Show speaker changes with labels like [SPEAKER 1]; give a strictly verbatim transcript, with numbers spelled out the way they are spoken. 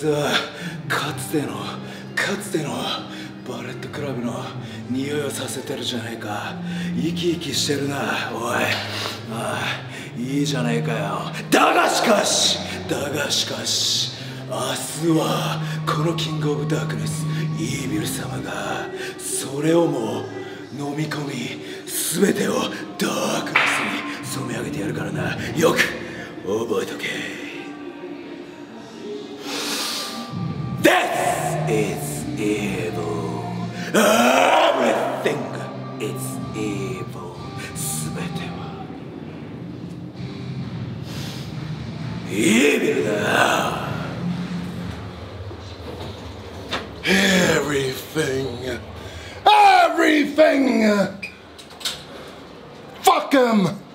[SPEAKER 1] つはかつてのかつてのバレットクラブの匂いをさせてるじゃないか。生き生きしてるな、おい。ああ、いいじゃないかよ。だがしかしだがしかし明日はこのキングオブダークネスイービル様がそれをも飲み込み全てをダークネスに染め上げてやるからな。よく覚えとけ。 This is evil. Everything is evil. 全てはイービルだ。
[SPEAKER 2] Everything. Everything. Fuck him.